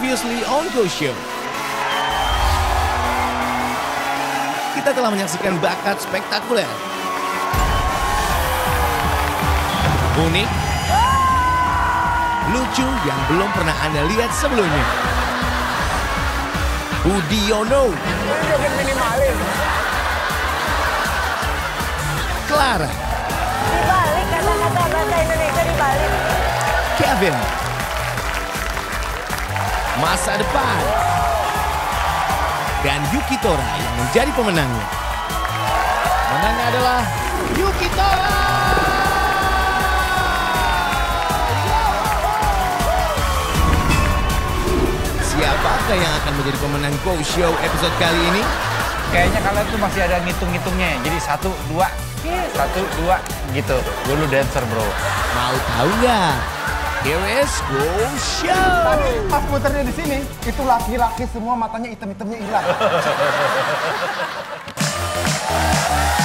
Previously on Go Show. Kita telah menyaksikan bakat spektakuler, unik, lucu yang belum pernah Anda lihat sebelumnya. Budiono, Clara, Dibalik kata-kata bahasa Indonesia dibalik. Kevin, masa depan, dan Yuki Tora yang menjadi pemenangnya. Menangnya adalah Yuki Tora. Siapakah yang akan menjadi pemenang Go Show episode kali ini? Kayaknya kalian tuh masih ada ngitung-ngitungnya. Jadi 1, 2, 1, 2 gitu. Gue lu dancer bro. Mau tahu nggak? Here is Go Show. Tadi pas muternya di sini, itu laki-laki semua matanya hitam-hitamnya hilang.